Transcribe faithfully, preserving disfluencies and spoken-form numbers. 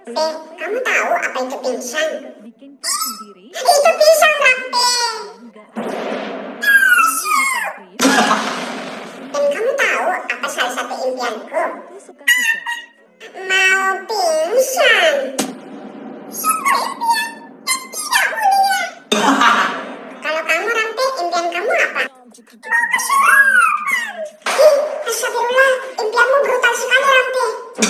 Be, kamu tahu apa itu pingsan? Bikin kue sendiri. Itu pisang, Rampe. Dan kamu tahu apa salah satu impianku? Aku suka-suka. Mau pingsan. Sungguh impian yang tidak mulia. Kalau kamu, Rampe, impian kamu apa? Ih, astagfirullah, impianmu brutal sekali, Rampe.